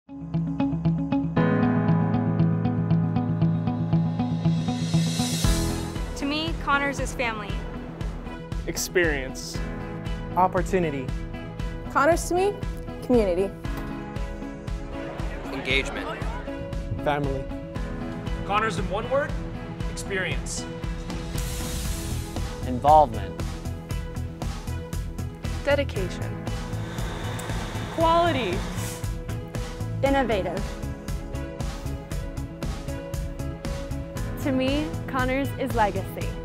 To me, CAHNRS is family. Experience. Opportunity. CAHNRS to me, community. Engagement. Family. CAHNRS in one word, experience. Involvement. Dedication. Quality. Innovative. To me, CAHNRS is legacy.